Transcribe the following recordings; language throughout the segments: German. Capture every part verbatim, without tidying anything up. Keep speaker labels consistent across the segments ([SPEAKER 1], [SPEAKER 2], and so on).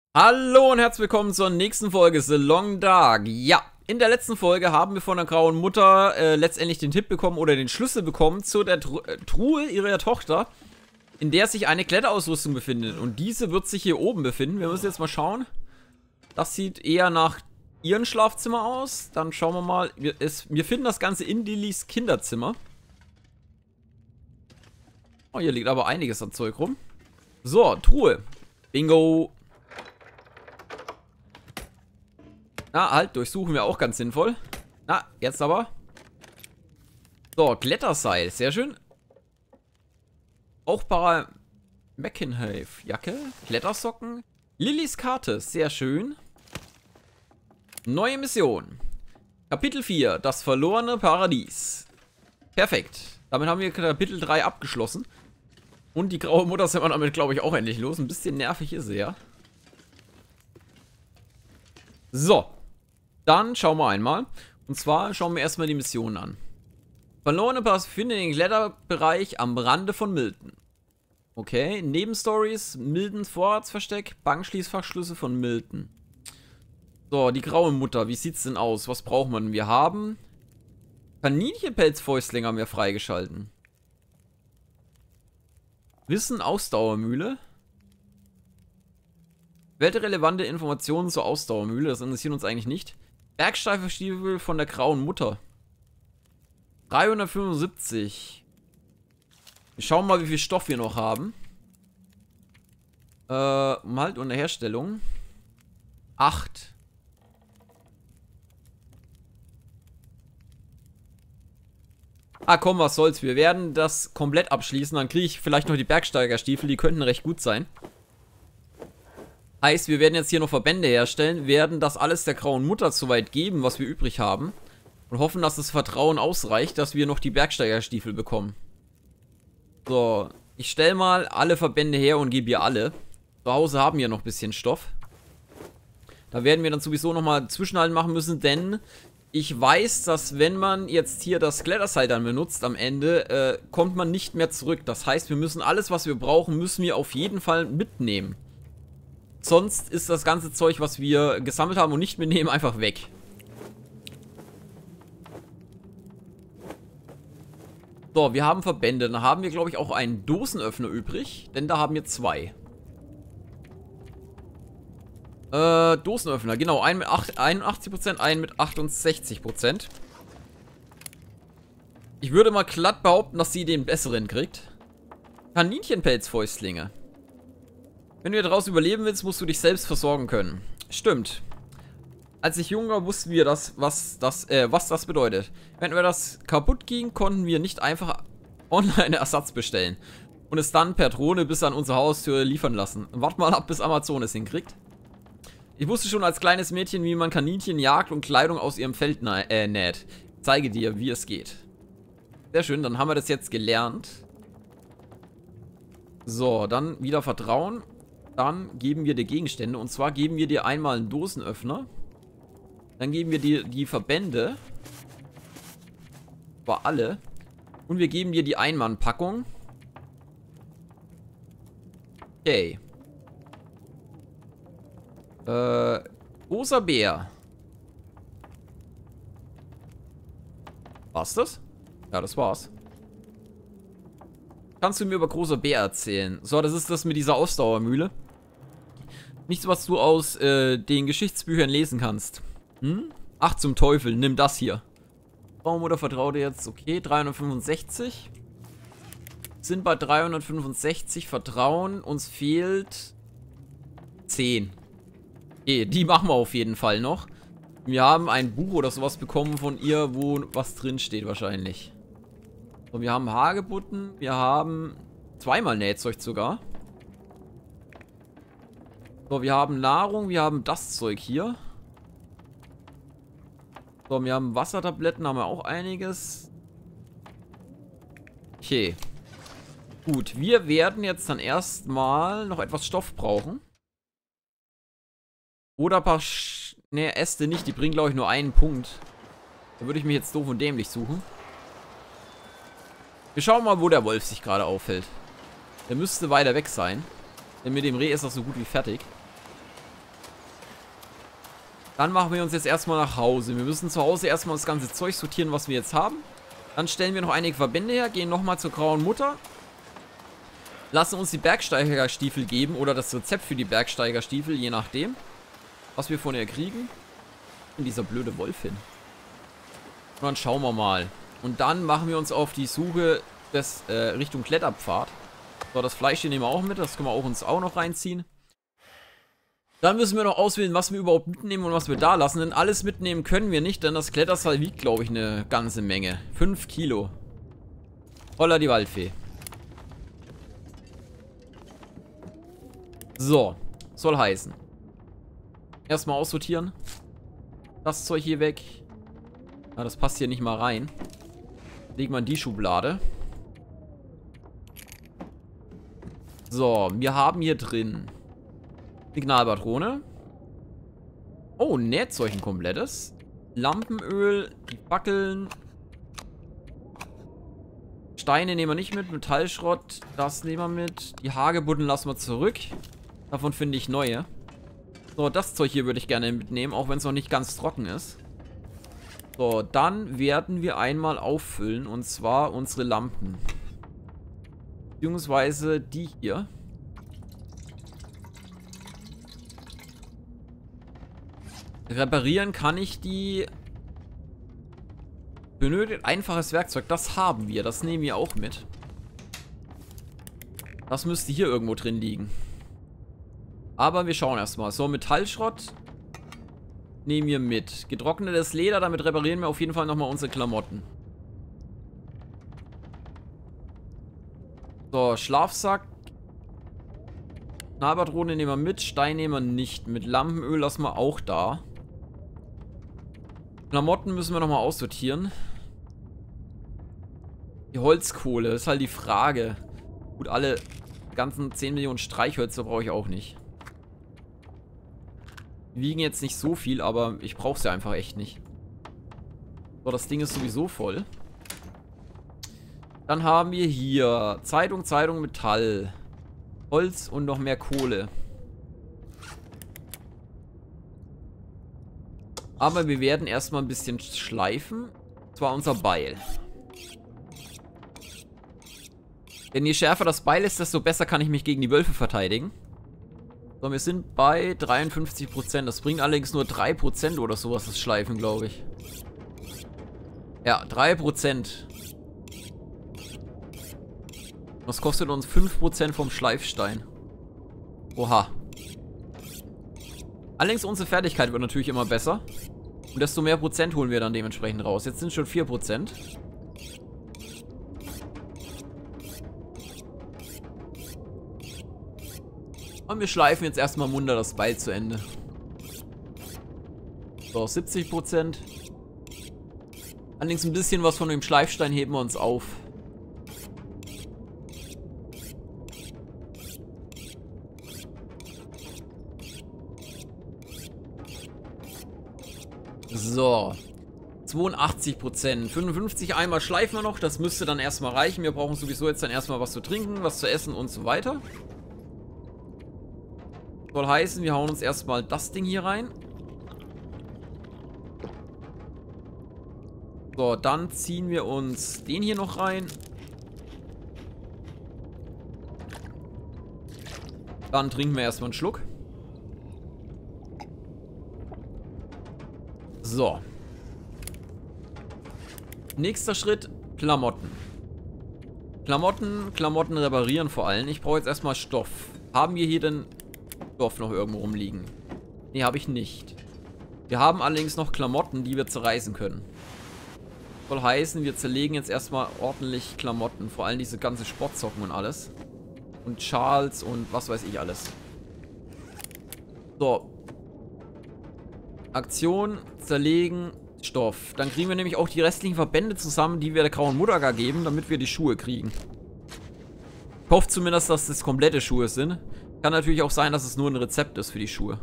[SPEAKER 1] Hallo und herzlich willkommen zur nächsten Folge The Long Dark. Ja, in der letzten Folge haben wir von der grauen Mutter äh, letztendlich den Tipp bekommen oder den Schlüssel bekommen zu der Tru äh, Truhe ihrer Tochter, in der sich eine Kletterausrüstung befindet. Und diese wird sich hier oben befinden. Wir müssen jetzt mal schauen. Das sieht eher nach ihrem Schlafzimmer aus. Dann schauen wir mal. Wir, es, wir finden das Ganze in Lillys Kinderzimmer. Oh, hier liegt aber einiges an Zeug rum. So, Truhe. Bingo. Na, halt, durchsuchen wir auch ganz sinnvoll. Na, jetzt aber. So, Kletterseil, sehr schön. Brauchbare Meckenhave-Jacke, Klettersocken. Lillys Karte, sehr schön. Neue Mission. Kapitel vier, das verlorene Paradies. Perfekt. Damit haben wir Kapitel drei abgeschlossen. Und die graue Mutter sind wir damit, glaube ich, auch endlich los. Ein bisschen nervig ist sie, ja. So. Dann schauen wir einmal. Und zwar schauen wir erstmal die Mission an. Verlorene Pass findet den Kletterbereich am Rande von Milton. Okay, Nebenstories, Miltons Vorratsversteck, Bankschließfachschlüssel von Milton. So, die graue Mutter, wie sieht's denn aus? Was braucht man? Wir haben Kaninchenpelzfäustling haben wir freigeschalten. Wissen, Ausdauermühle. Weltrelevante Informationen zur Ausdauermühle, das interessiert uns eigentlich nicht. Bergsteigerstiefel von der grauen Mutter. dreihundertfünfundsiebzig. Wir schauen mal, wie viel Stoff wir noch haben. Äh, halt unter Herstellung. acht. Ah, komm, was soll's. Wir werden das komplett abschließen. Dann kriege ich vielleicht noch die Bergsteigerstiefel. Die könnten recht gut sein. Heißt, wir werden jetzt hier noch Verbände herstellen, werden das alles der grauen Mutter soweit geben, was wir übrig haben. Und hoffen, dass das Vertrauen ausreicht, dass wir noch die Bergsteigerstiefel bekommen. So, ich stelle mal alle Verbände her und gebe ihr alle. Zu Hause haben wir noch ein bisschen Stoff. Da werden wir dann sowieso nochmal Zwischenhalten machen müssen, denn ich weiß, dass wenn man jetzt hier das Kletterseil dann benutzt am Ende, äh, kommt man nicht mehr zurück. Das heißt, wir müssen alles, was wir brauchen, müssen wir auf jeden Fall mitnehmen. Sonst ist das ganze Zeug, was wir gesammelt haben und nicht mitnehmen, einfach weg. So, wir haben Verbände. Dann haben wir, glaube ich, auch einen Dosenöffner übrig. Denn da haben wir zwei. Äh, Dosenöffner. Genau, einen mit einundachtzig Prozent, einen mit achtundsechzig Prozent. Ich würde mal glatt behaupten, dass sie den besseren kriegt. Kaninchenpelzfäustlinge. Wenn du hier draußen überleben willst, musst du dich selbst versorgen können. Stimmt. Als ich jung war, wussten wir das, was das, äh, was das bedeutet. Wenn wir das kaputt ging, konnten wir nicht einfach online Ersatz bestellen. Und es dann per Drohne bis an unsere Haustür liefern lassen. Wart mal ab, bis Amazon es hinkriegt. Ich wusste schon als kleines Mädchen, wie man Kaninchen jagt und Kleidung aus ihrem Feld äh, näht. Ich zeige dir, wie es geht. Sehr schön, dann haben wir das jetzt gelernt. So, dann wieder Vertrauen. Dann geben wir dir Gegenstände. Und zwar geben wir dir einmal einen Dosenöffner. Dann geben wir dir die Verbände. War alle. Und wir geben dir die Einmannpackung. Okay. Äh, großer Bär. War's das? Ja, das war's. Kannst du mir über großer Bär erzählen? So, das ist das mit dieser Ausdauermühle. Nichts, was du aus äh, den Geschichtsbüchern lesen kannst. Hm? Ach, zum Teufel, nimm das hier. Baumutter vertraut dir jetzt, okay, dreihundertfünfundsechzig. Sind bei dreihundertfünfundsechzig Vertrauen. Uns fehlt zehn. Okay, die machen wir auf jeden Fall noch. Wir haben ein Buch oder sowas bekommen von ihr, wo was drin steht wahrscheinlich. So, wir haben Hagebutten. Wir haben zweimal Nähzeug sogar. So, wir haben Nahrung. Wir haben das Zeug hier. So, wir haben Wassertabletten. Haben wir auch einiges. Okay. Gut, wir werden jetzt dann erstmal noch etwas Stoff brauchen. Oder ein paar... Sch ne, Äste nicht. Die bringen, glaube ich, nur einen Punkt. Da würde ich mich jetzt doof und dämlich suchen. Wir schauen mal, wo der Wolf sich gerade aufhält. Der müsste weiter weg sein. Denn mit dem Reh ist das so gut wie fertig. Dann machen wir uns jetzt erstmal nach Hause. Wir müssen zu Hause erstmal das ganze Zeug sortieren, was wir jetzt haben. Dann stellen wir noch einige Verbände her, gehen nochmal zur Grauen Mutter. Lassen uns die Bergsteigerstiefel geben oder das Rezept für die Bergsteigerstiefel, je nachdem, was wir von ihr kriegen. Und dieser blöde Wolf hin. Und dann schauen wir mal. Und dann machen wir uns auf die Suche des, äh, Richtung Kletterpfad. So, das Fleisch hier nehmen wir auch mit. Das können wir auch uns auch noch reinziehen. Dann müssen wir noch auswählen, was wir überhaupt mitnehmen und was wir da lassen. Denn alles mitnehmen können wir nicht, denn das Kletterseil wiegt, glaube ich, eine ganze Menge. fünf Kilo. Holla die Waldfee. So, soll heißen. Erstmal aussortieren. Das Zeug hier weg. Na, das passt hier nicht mal rein. Legen wir in die Schublade. So, wir haben hier drin Signalpatrone. Oh, Nähzeug ein komplettes. Lampenöl, die Fackeln. Steine nehmen wir nicht mit. Metallschrott, das nehmen wir mit. Die Hagebutten lassen wir zurück. Davon finde ich neue. So, das Zeug hier würde ich gerne mitnehmen, auch wenn es noch nicht ganz trocken ist. So, dann werden wir einmal auffüllen, und zwar unsere Lampen. Beziehungsweise die hier. Reparieren kann ich die. Benötigt einfaches Werkzeug. Das haben wir. Das nehmen wir auch mit. Das müsste hier irgendwo drin liegen. Aber wir schauen erstmal. So, Metallschrott nehmen wir mit. Getrocknetes Leder. Damit reparieren wir auf jeden Fall nochmal unsere Klamotten. So, Schlafsack. Signalpatrone nehmen wir mit. Stein nehmen wir nicht mit. Lampenöl lassen wir auch da. Klamotten müssen wir nochmal aussortieren. Die Holzkohle, ist halt die Frage. Gut, alle ganzen zehn Millionen Streichhölzer brauche ich auch nicht. Die wiegen jetzt nicht so viel, aber ich brauche sie einfach echt nicht. So, das Ding ist sowieso voll. Dann haben wir hier Zeitung, Zeitung, Metall. Holz und noch mehr Kohle. Aber wir werden erstmal ein bisschen schleifen. Und zwar unser Beil. Denn je schärfer das Beil ist, desto besser kann ich mich gegen die Wölfe verteidigen. So, wir sind bei dreiundfünfzig Prozent. Das bringt allerdings nur drei Prozent oder sowas, das Schleifen, glaube ich. Ja, drei Prozent. Das kostet uns fünf Prozent vom Schleifstein. Oha. Allerdings unsere Fertigkeit wird natürlich immer besser. Und desto mehr Prozent holen wir dann dementsprechend raus. Jetzt sind schon vier Prozent. Und wir schleifen jetzt erstmal munter das Beil zu Ende. So, siebzig Prozent. Allerdings ein bisschen was von dem Schleifstein heben wir uns auf. So. zweiundachtzig Prozent. fünfundfünfzig einmal schleifen wir noch. Das müsste dann erstmal reichen. Wir brauchen sowieso jetzt dann erstmal was zu trinken, was zu essen und so weiter. Soll heißen, wir hauen uns erstmal das Ding hier rein. So, dann ziehen wir uns den hier noch rein. Dann trinken wir erstmal einen Schluck. So. Nächster Schritt, Klamotten. Klamotten, Klamotten reparieren vor allem. Ich brauche jetzt erstmal Stoff. Haben wir hier denn Stoff noch irgendwo rumliegen? Ne, habe ich nicht. Wir haben allerdings noch Klamotten, die wir zerreißen können. Soll heißen, wir zerlegen jetzt erstmal ordentlich Klamotten. Vor allem diese ganze Sportsocken und alles. Und Schals und was weiß ich alles. So. Aktion, zerlegen, Stoff. Dann kriegen wir nämlich auch die restlichen Verbände zusammen, die wir der Grauen Mutter gar geben, damit wir die Schuhe kriegen. Ich hoffe zumindest, dass das komplette Schuhe sind. Kann natürlich auch sein, dass es nur ein Rezept ist für die Schuhe.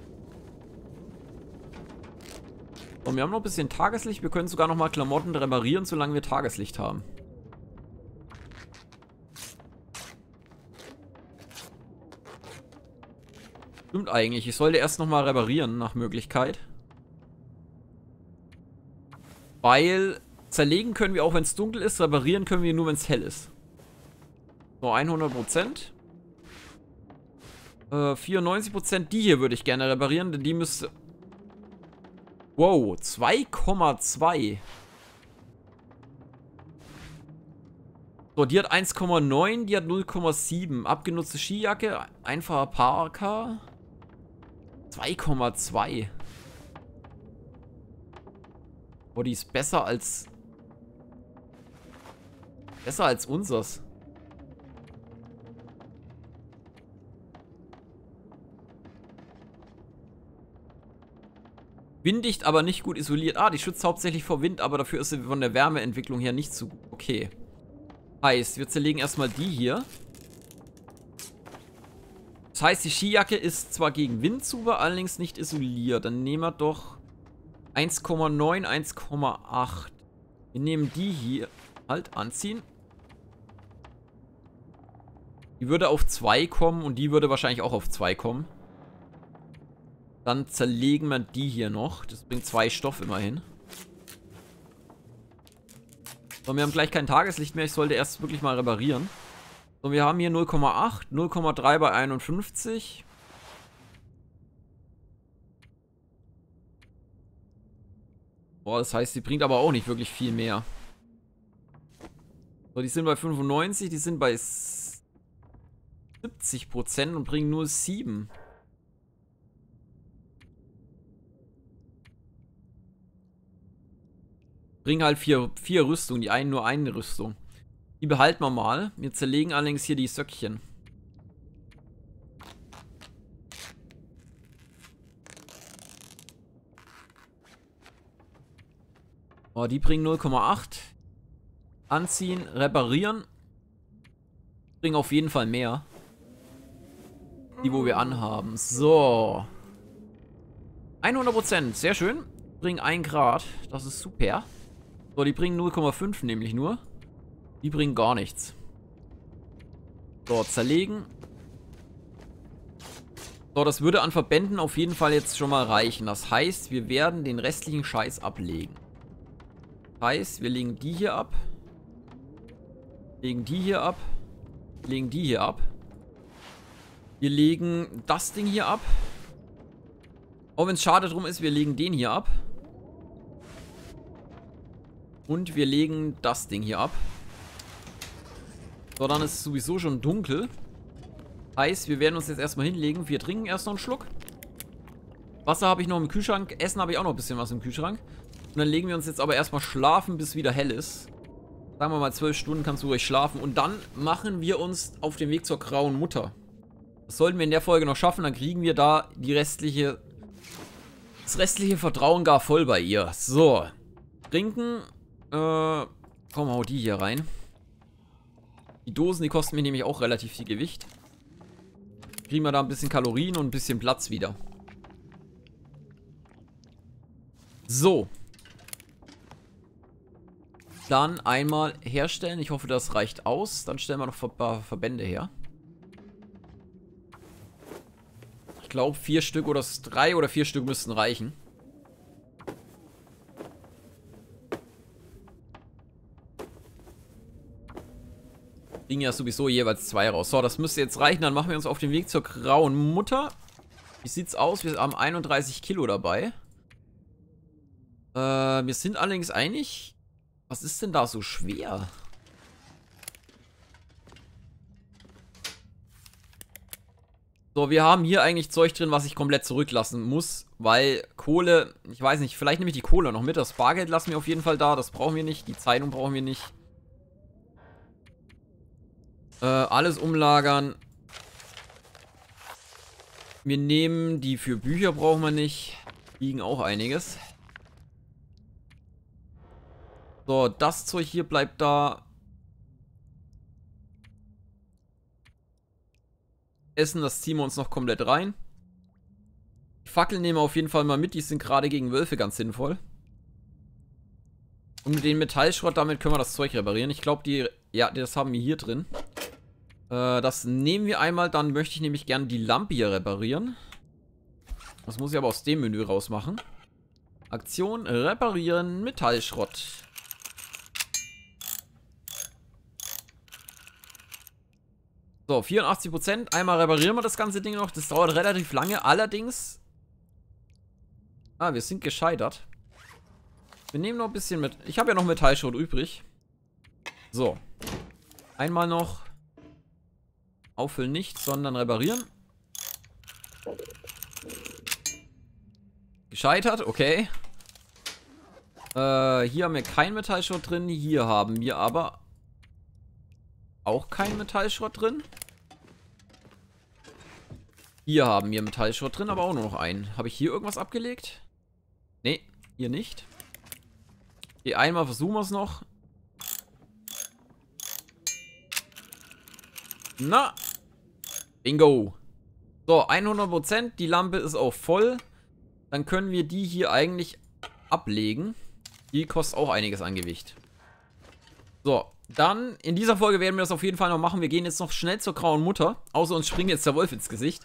[SPEAKER 1] Und wir haben noch ein bisschen Tageslicht. Wir können sogar noch mal Klamotten reparieren, solange wir Tageslicht haben. Stimmt eigentlich. Ich sollte erst noch mal reparieren, nach Möglichkeit. Weil zerlegen können wir auch, wenn es dunkel ist. Reparieren können wir nur, wenn es hell ist. So, hundert Prozent. Äh, vierundneunzig Prozent. Die hier würde ich gerne reparieren, denn die müsste... Wow, zwei Komma zwei. So, die hat eins Komma neun, die hat null Komma sieben. Abgenutzte Skijacke, einfacher Parker. zwei Komma zwei. Oh, die ist besser als... Besser als unseres. Winddicht, aber nicht gut isoliert. Ah, die schützt hauptsächlich vor Wind, aber dafür ist sie von der Wärmeentwicklung her nicht so gut. Okay. Heißt, wir zerlegen erstmal die hier. Das heißt, die Skijacke ist zwar gegen Wind super, allerdings nicht isoliert. Dann nehmen wir doch eins Komma neun, eins Komma acht. Wir nehmen die hier. Halt, anziehen. Die würde auf zwei kommen und die würde wahrscheinlich auch auf zwei kommen. Dann zerlegen wir die hier noch. Das bringt zwei Stoff immerhin. So, wir haben gleich kein Tageslicht mehr. Ich sollte erst wirklich mal reparieren. So, wir haben hier null Komma acht, null Komma drei bei einundfünfzig. Boah, das heißt, die bringt aber auch nicht wirklich viel mehr. So, die sind bei fünfundneunzig, die sind bei siebzig Prozent und bringen nur sieben. Bringen halt vier, vier Rüstungen, die einen nur eine Rüstung. Die behalten wir mal. Wir zerlegen allerdings hier die Söckchen. Oh, die bringen null Komma acht. Anziehen, reparieren. Bringen auf jeden Fall mehr. Die, wo wir anhaben. So. hundert Prozent, sehr schön. Bringen ein Grad, das ist super. So, die bringen null Komma fünf nämlich nur. Die bringen gar nichts. So, zerlegen. So, das würde an Verbänden auf jeden Fall jetzt schon mal reichen. Das heißt, wir werden den restlichen Scheiß ablegen. Das heißt, wir legen die hier ab. Legen die hier ab. Legen die hier ab. Wir legen das Ding hier ab. Auch wenn es schade drum ist, wir legen den hier ab. Und wir legen das Ding hier ab. So, dann ist es sowieso schon dunkel. Heißt, wir werden uns jetzt erstmal hinlegen. Wir trinken erst noch einen Schluck. Wasser habe ich noch im Kühlschrank. Essen habe ich auch noch ein bisschen was im Kühlschrank. Und dann legen wir uns jetzt aber erstmal schlafen, bis wieder hell ist. Sagen wir mal, zwölf Stunden kannst du ruhig schlafen. Und dann machen wir uns auf den Weg zur Grauen Mutter. Das sollten wir in der Folge noch schaffen. Dann kriegen wir da die restliche... Das restliche Vertrauen gar voll bei ihr. So. Trinken. Äh, komm, hau die hier rein. Die Dosen, die kosten mir nämlich auch relativ viel Gewicht. Kriegen wir da ein bisschen Kalorien und ein bisschen Platz wieder. So. Dann einmal herstellen. Ich hoffe, das reicht aus. Dann stellen wir noch ein paar Verbände her. Ich glaube, vier Stück oder drei oder vier Stück müssten reichen. Ging ja sowieso jeweils zwei raus. So, das müsste jetzt reichen. Dann machen wir uns auf den Weg zur Grauen Mutter. Wie sieht's aus? Wir haben einunddreißig Kilo dabei. Äh, wir sind allerdings einig. Was ist denn da so schwer? So, wir haben hier eigentlich Zeug drin, was ich komplett zurücklassen muss. Weil Kohle, ich weiß nicht, vielleicht nehme ich die Kohle noch mit. Das Bargeld lassen wir auf jeden Fall da. Das brauchen wir nicht. Die Zeitung brauchen wir nicht. Äh, alles umlagern. Wir nehmen die für Bücher brauchen wir nicht. Liegen auch einiges. So, das Zeug hier bleibt da. Essen, das ziehen wir uns noch komplett rein. Die Fackeln nehmen wir auf jeden Fall mal mit. Die sind gerade gegen Wölfe ganz sinnvoll. Und mit dem Metallschrott, damit können wir das Zeug reparieren. Ich glaube, die, ja, das haben wir hier drin. Das nehmen wir einmal, dann möchte ich nämlich gerne die Lampe hier reparieren. Das muss ich aber aus dem Menü rausmachen. Aktion, reparieren, Metallschrott. So, vierundachtzig Prozent. Einmal reparieren wir das ganze Ding noch. Das dauert relativ lange. Allerdings... Ah, wir sind gescheitert. Wir nehmen noch ein bisschen mit. Ich habe ja noch Metallschrott übrig. So. Einmal noch. Auffüllen nicht, sondern reparieren. Gescheitert, okay. Äh, hier haben wir kein Metallschrott drin. Hier haben wir aber auch kein Metallschrott drin. Hier haben wir Metallschrott drin, aber auch nur noch einen. Habe ich hier irgendwas abgelegt? Nee, hier nicht. Okay, einmal versuchen wir es noch. Na. Bingo. So, hundert Prozent. Die Lampe ist auch voll. Dann können wir die hier eigentlich ablegen. Die kostet auch einiges an Gewicht. So, dann in dieser Folge werden wir das auf jeden Fall noch machen. Wir gehen jetzt noch schnell zur grauen Mutter. Außer uns springt jetzt der Wolf ins Gesicht.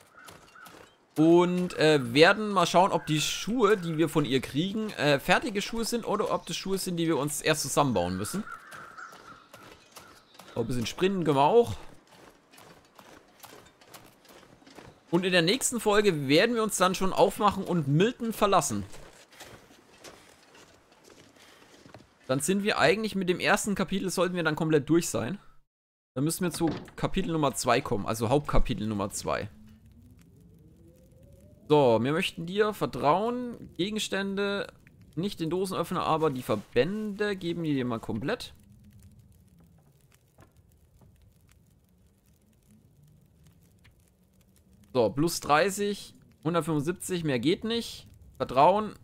[SPEAKER 1] Und äh, werden mal schauen, ob die Schuhe, die wir von ihr kriegen, äh, fertige Schuhe sind oder ob das Schuhe sind, die wir uns erst zusammenbauen müssen. So, ein bisschen sprinten können wir auch. Und in der nächsten Folge werden wir uns dann schon aufmachen und Milton verlassen. Dann sind wir eigentlich mit dem ersten Kapitel, sollten wir dann komplett durch sein. Dann müssen wir zu Kapitel Nummer zwei kommen, also Hauptkapitel Nummer zwei. So, wir möchten dir vertrauen. Gegenstände, nicht den Dosenöffner, aber die Verbände geben wir dir mal komplett. So, plus dreißig, hundertfünfundsiebzig, mehr geht nicht. Vertrauen.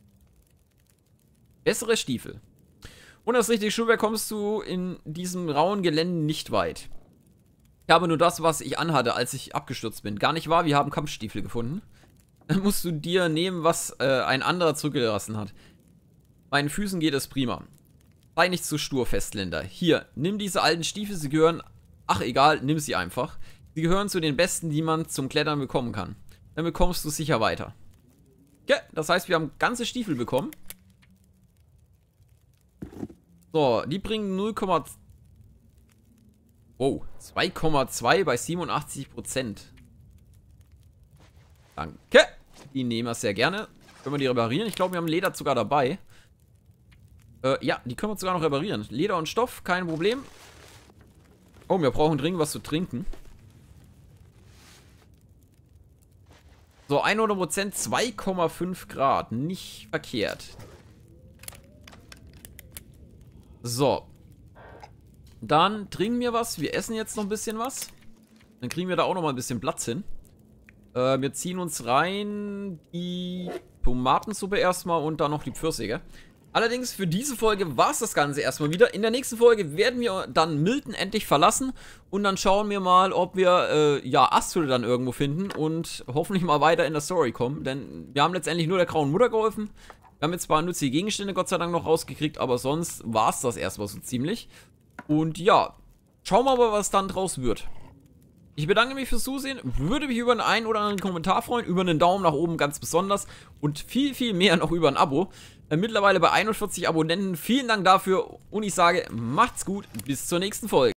[SPEAKER 1] Bessere Stiefel. Und das richtige Schuhwerk kommst du in diesem rauen Gelände nicht weit. Ich habe nur das, was ich anhatte, als ich abgestürzt bin. Gar nicht wahr, wir haben Kampfstiefel gefunden. Dann musst du dir nehmen, was äh, ein anderer zurückgelassen hat. Meinen Füßen geht es prima. Sei nicht zu stur, Festländer. Hier, nimm diese alten Stiefel, sie gehören... Ach, egal, nimm sie einfach. Sie gehören zu den besten, die man zum Klettern bekommen kann. Dann bekommst du sicher weiter. Okay, das heißt, wir haben ganze Stiefel bekommen. So, die bringen null Komma zwei oh, zwei Komma zwei bei siebenundachtzig Prozent. Danke. Die nehmen wir sehr gerne. Können wir die reparieren? Ich glaube, wir haben Leder sogar dabei. Äh, ja, die können wir sogar noch reparieren. Leder und Stoff, kein Problem. Oh, wir brauchen dringend was zu trinken. So, hundert Prozent, zwei Komma fünf Grad. Nicht verkehrt. So. Dann trinken wir was. Wir essen jetzt noch ein bisschen was. Dann kriegen wir da auch noch mal ein bisschen Platz hin. Äh, wir ziehen uns rein die Tomatensuppe erstmal und dann noch die Pfirsiche. Allerdings für diese Folge war es das Ganze erstmal wieder. In der nächsten Folge werden wir dann Milton endlich verlassen. Und dann schauen wir mal, ob wir, äh, ja, Astrid dann irgendwo finden. Und hoffentlich mal weiter in der Story kommen. Denn wir haben letztendlich nur der grauen Mutter geholfen. Wir haben jetzt zwar nützliche Gegenstände Gott sei Dank noch rausgekriegt. Aber sonst war es das erstmal so ziemlich. Und ja, schauen wir mal, was dann draus wird. Ich bedanke mich fürs Zusehen, würde mich über einen einen oder anderen Kommentar freuen, über einen Daumen nach oben ganz besonders und viel, viel mehr noch über ein Abo. Äh, mittlerweile bei einundvierzig Abonnenten, vielen Dank dafür und ich sage, macht's gut, bis zur nächsten Folge.